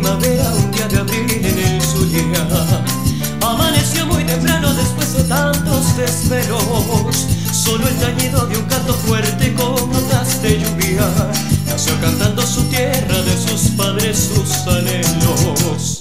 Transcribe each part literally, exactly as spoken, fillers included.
primavera, un día de abril en el Zulia. Amaneció muy temprano después de tantos desvelos, solo el tañido de un canto fuerte con notas de lluvia. Nació cantando su tierra, de sus padres sus anhelos.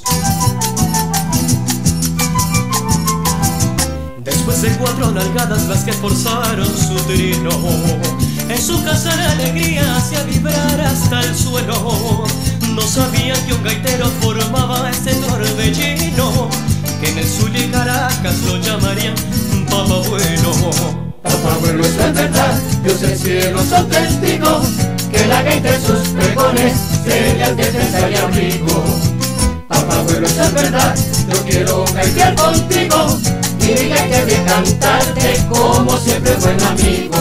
Después de cuatro nalgadas las que forzaron su trino, en su casa la alegría hacía vibrar hasta el suelo. No sabían que un gaitero formaba ese torbellino, que en el Zulia y Caracas lo llamarían Papá Abuelo. Papá Abuelo, eso es verdad, Dios el cielo son testigos, que la gaita en sus pregones señal de defensa y abrigo. Papá Abuelo, eso es verdad, yo quiero gaitear contigo, y mi gaita de cantarte como siempre buen amigo.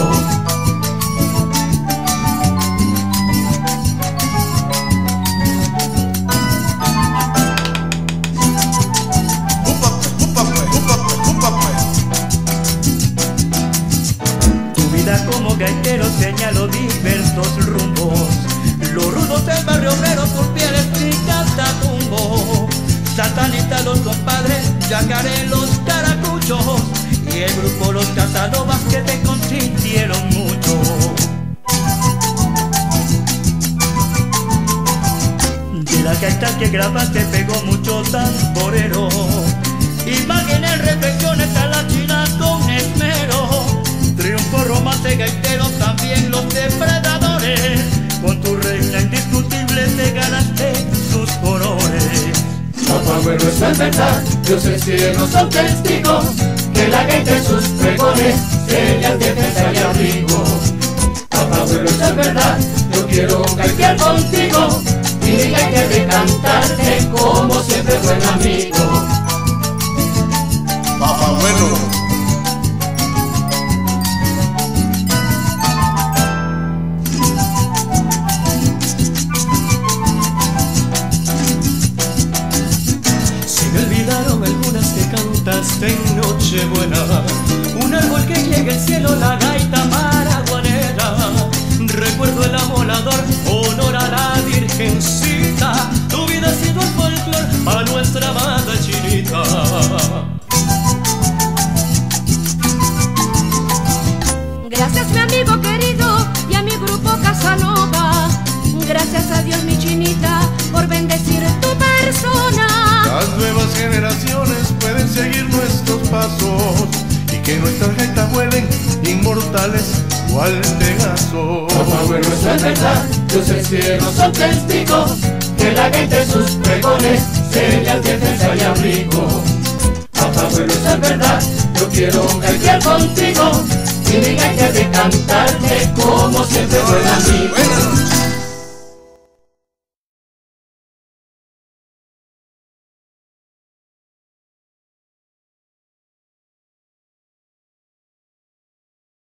Como gaitero señalo diversos rumbos, los rudos del barrio obrero, sus pieles pintan tumbo, Satanita los compadres, Yacaré los caracuchos, y el grupo los Casanovas que te consintieron mucho. De la gaita que grabaste pegó mucho tamborero, imágenes, reflexiones a la china con esmero. Triunfo, romance, gaiteros, también los depredadores. Con tu reina indiscutible te ganaste sus colores. Papá Abuelo, eso es verdad, Dios el cielo son testigos, que la gaita en sus pregones señal de defensa y abrigo. Papá Abuelo, eso es verdad, yo quiero gaitear contigo, y mi gaita de cantarte como siempre buen amigo. Papá Abuelo. En Nochebuena, un árbol que llega al cielo, la gaita maraguanera. Recuerdo el amolador, honor a la Virgencita. Tu vida ha sido el folclor a nuestra amada chinita. Gracias mi amigo querido y a mi grupo Casanova. Gracias a Dios mi chinita por bendecir tu persona. Las nuevas generaciones pueden seguir nuestros pasos y que nuestras gaitas vuelen inmortales cual Pegaso. Papá Abuelo, eso es verdad, Dios el cielo son testigos, que la gaita en sus pregones señal de defensa y abrigo. Papá Abuelo, eso es verdad, yo quiero gaitear contigo, y mi gaita de cantarte como siempre buen amigo.